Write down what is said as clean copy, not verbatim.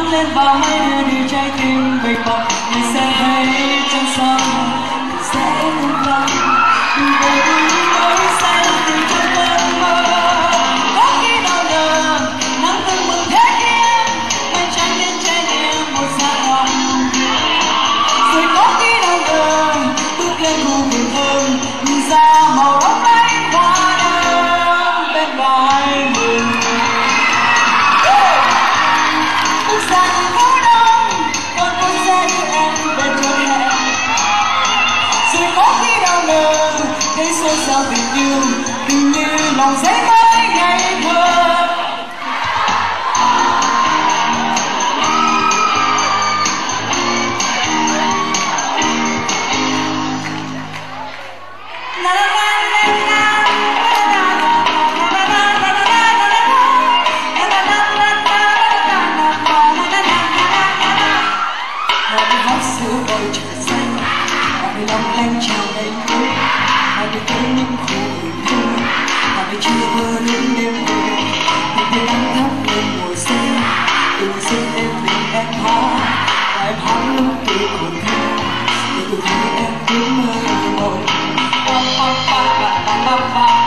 nắng lên và hãy đưa đi trái tim mình bọc mình sẽ thấy trong sông sẽ không lắm đừng về đi mới say từ trong cơn mơ có khi nào ngờ nắng từng mừng thế kia mai trắng đến trái tim một giọt hồng rồi có khi nào ngờ bước lên khu vườn thơm nhìn ra màu óng ánh hoa đơm bên vai mình bước ra từ phố đông con sẽ đưa em về chỗ hẹn rồi có khi nào ngờ thấy xôn xao tình yêu hình như lòng dễ với ngày thơ giữa bầu trời xanh họ bị long lanh chào ngày mới họ bị thấy những khổ hương họ bị chưa mơ đến đêm về họ bị nắng thắp lên mùa xuân từng xuân em vì em hát và em hát lúc tuổi còn thơ để tôi thấy em cứ mơ mộng